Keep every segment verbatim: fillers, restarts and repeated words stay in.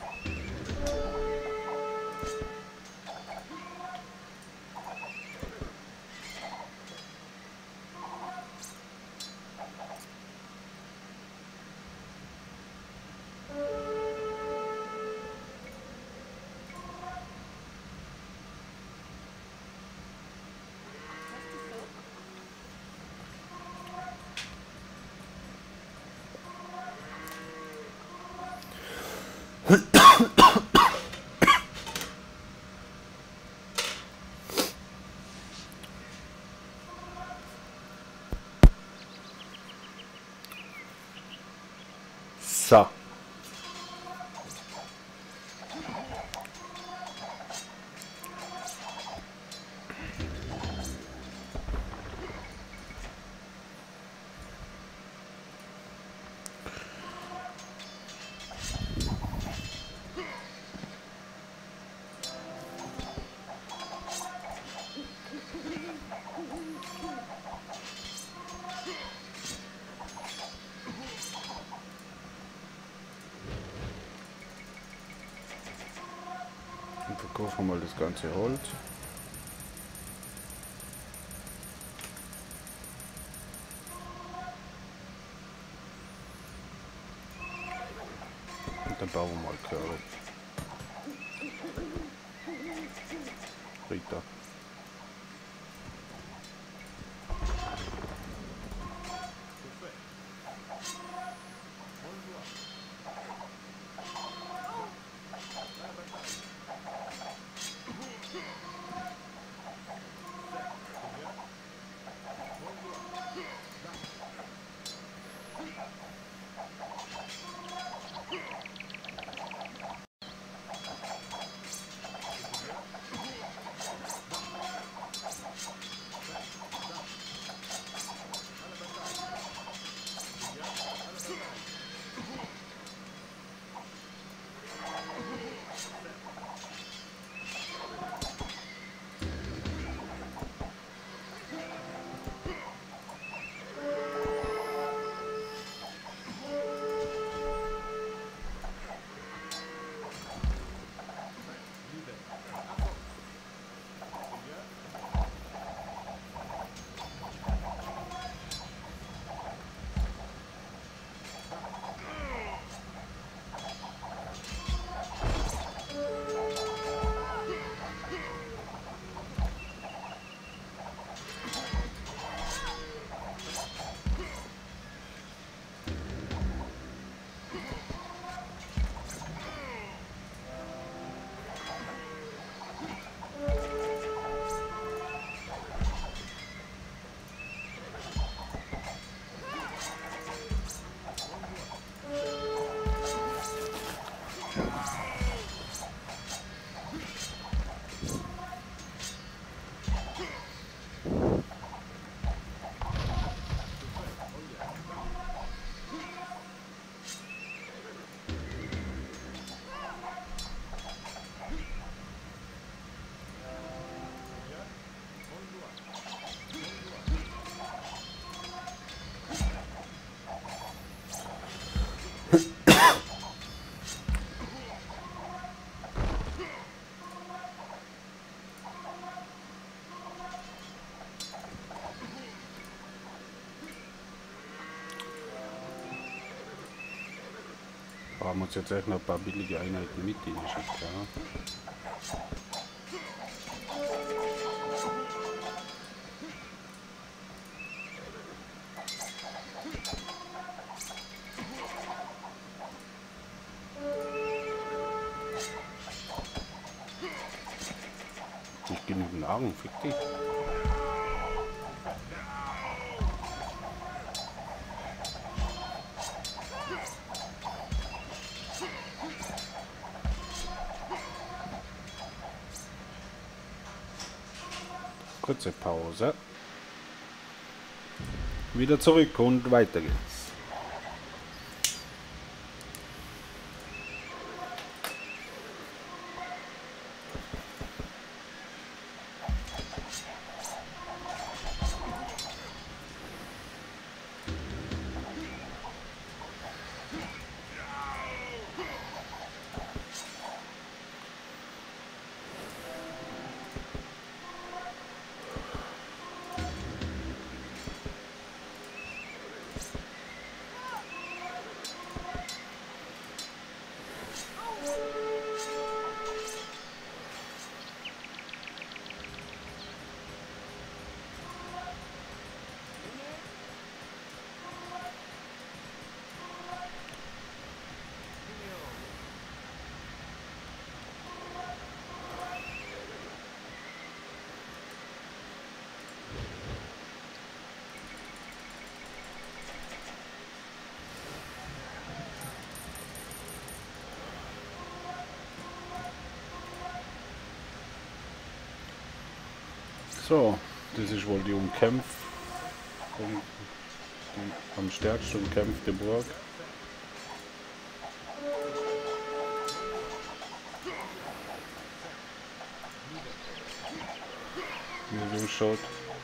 So. Und verkaufen wir mal das ganze Holz. Und dann bauen wir mal Körbe. Rita. Haben wir uns jetzt echt noch ein paar billige Einheiten mit in die Schicke, ja. Nicht genügend Nahrung, fick dich. Kurze Pause. Wieder zurück und weiter geht's. So, das ist wohl die umkämpft, um, die am stärksten umkämpfte Burg. Wie es ausschaut.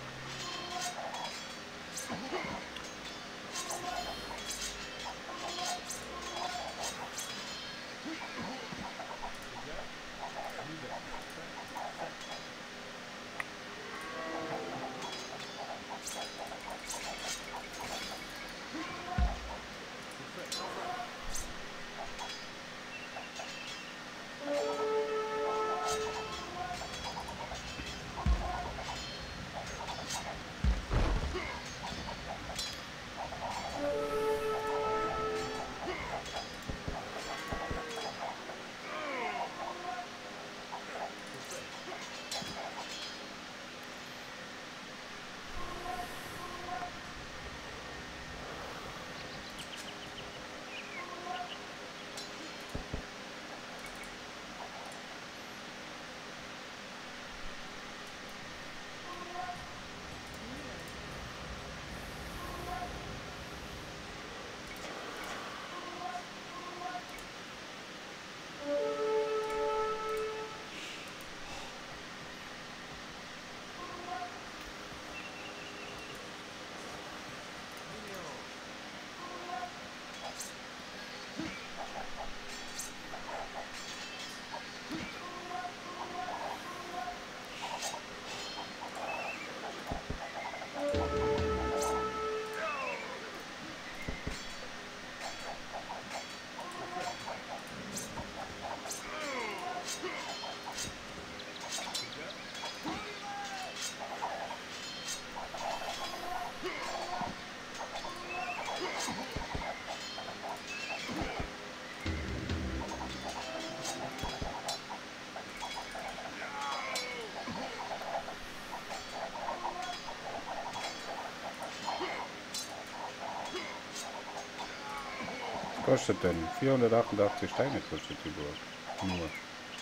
Kostet denn? vierhundertachtundachtzig Steine kostet die Burg. Nur.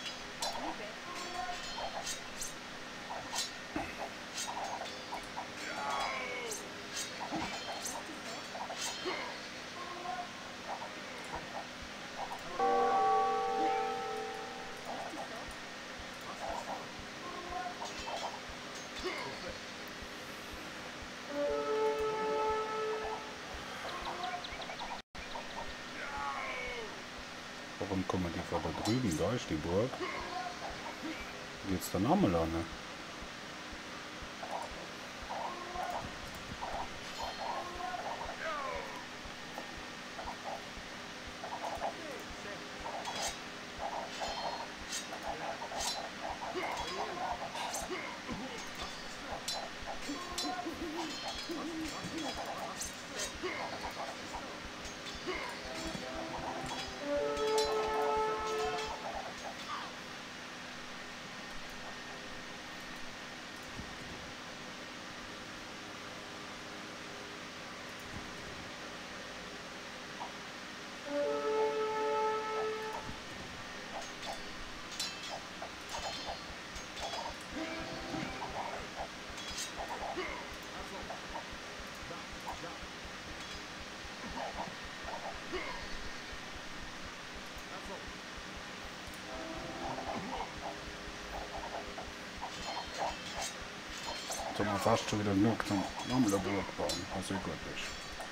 Warum kommen die von da drüben? Da ist die Burg. Geht's dann nochmal an, ne? Jetzt haben wir fast schon wieder genug zum nochmal eine Burg bauen, also gut ist.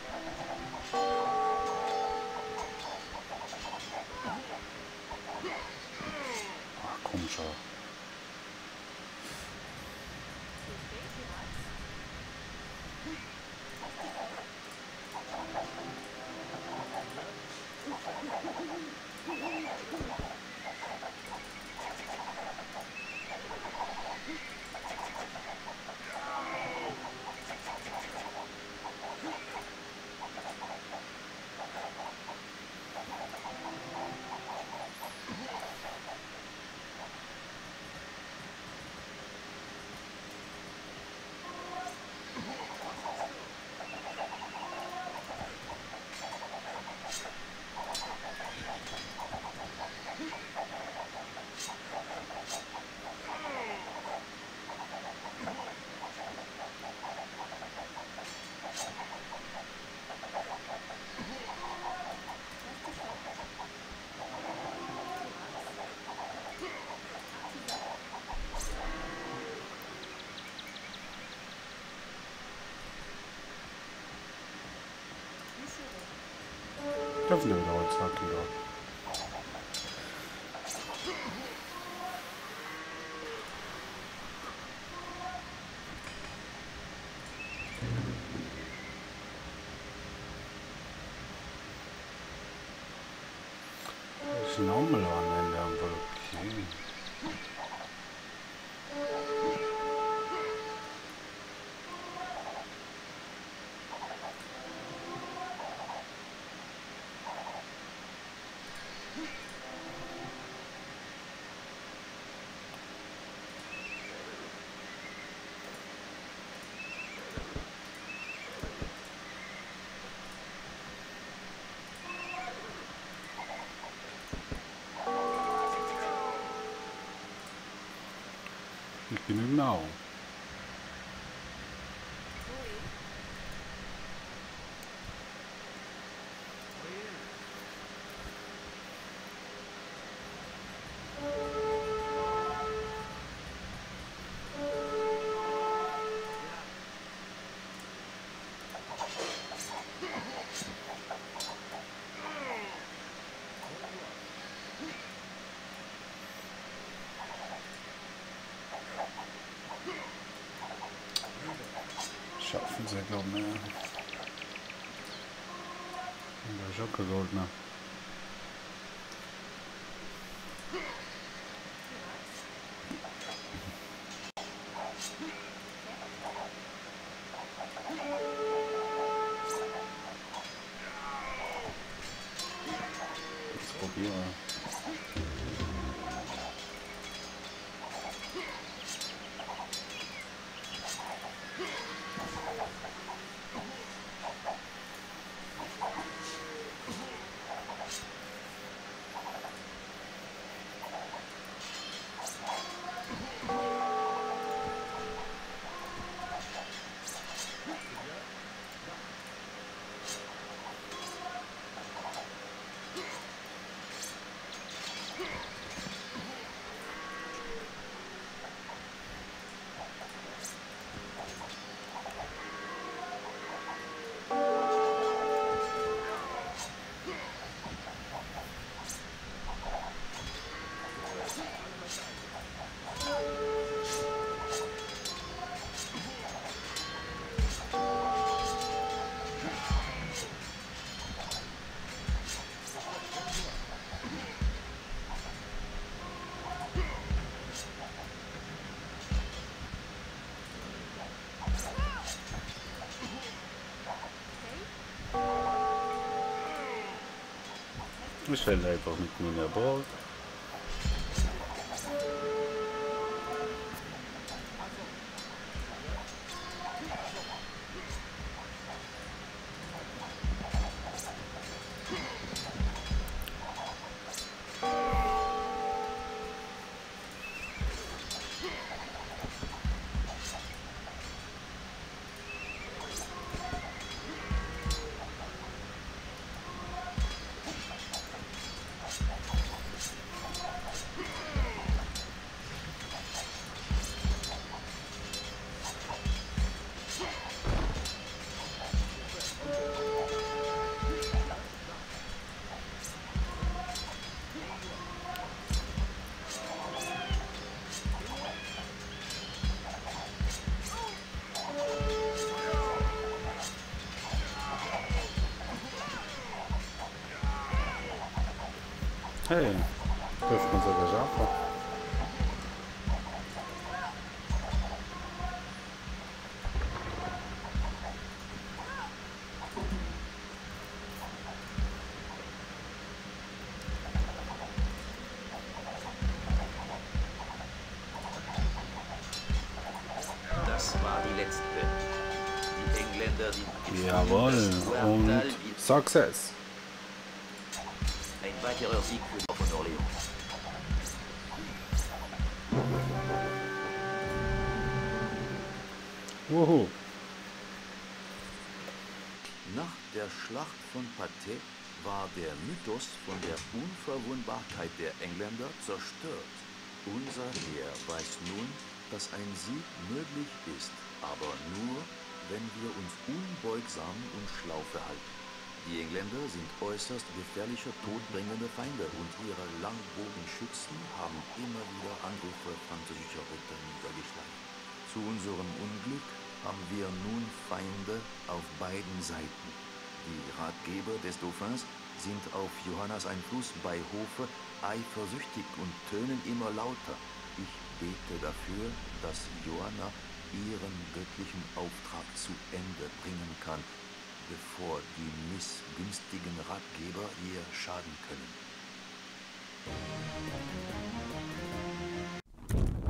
Ach komm schon. Dürfen wir wieder Holz hacken da. Ich nochmal an Ende am Volk. Ich bin im Now. Schaffen sie, glaube ich. Und der Schockergoldner. Jetzt probieren wir. Ich stelle einfach mit mir in der Burg. Hey, dürfen wir sogar schaffen. Das war die letzte. Die Engländer, die Jawohl, und Success. Ein weiterer Sieg für von Orléans. Wuhu. Nach der Schlacht von Patay war der Mythos von der Unverwundbarkeit der Engländer zerstört. Unser Heer weiß nun, dass ein Sieg möglich ist, aber nur, wenn wir uns unbeugsam und schlau verhalten. Die Engländer sind äußerst gefährliche, todbringende Feinde und ihre Langbogenschützen haben immer wieder Angriffe französischer Ritter niedergeschlagen. Zu unserem Unglück haben wir nun Feinde auf beiden Seiten. Die Ratgeber des Dauphins sind auf Johannas Einfluss bei Hofe eifersüchtig und tönen immer lauter. Ich bete dafür, dass Johanna ihren göttlichen Auftrag zu Ende bringen kann, bevor die missgünstigen Ratgeber ihr schaden können.